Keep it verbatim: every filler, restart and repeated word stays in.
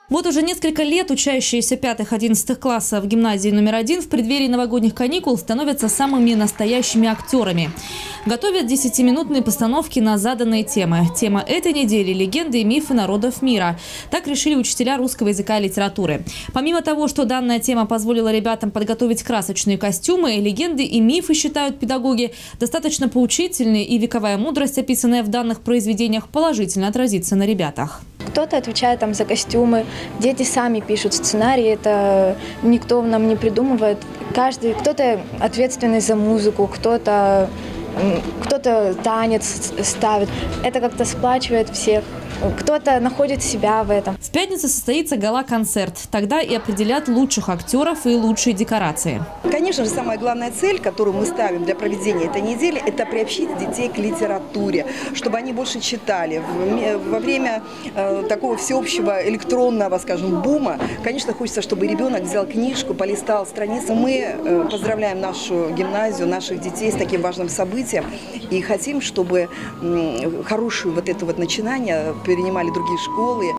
Вот уже несколько лет учащиеся пятых-одиннадцатых классов гимназии номер один в преддверии новогодних каникул становятся самыми настоящими актерами. Готовят десятиминутные постановки на заданные темы. Тема этой недели – легенды и мифы народов мира. Так решили учителя русского языка и литературы. Помимо того, что данная тема позволила ребятам подготовить красочные костюмы, легенды и мифы, считают педагоги, достаточно поучительные, и вековая мудрость, описанная в данных произведениях, положительно отразится на ребятах. Кто-то отвечает там за костюмы, дети сами пишут сценарии, это никто нам не придумывает. Каждый, кто-то ответственный за музыку, кто-то кто-то танец ставит. Это как-то сплачивает всех. Кто-то находит себя в этом. В пятницу состоится гала-концерт. Тогда и определят лучших актеров и лучшие декорации. Конечно же, самая главная цель, которую мы ставим для проведения этой недели, это приобщить детей к литературе, чтобы они больше читали. Во время э, такого всеобщего электронного, скажем, бума, конечно, хочется, чтобы ребенок взял книжку, полистал страницы. Мы э, поздравляем нашу гимназию, наших детей с таким важным событием и хотим, чтобы э, хорошее вот это вот начинание перенимали другие школы.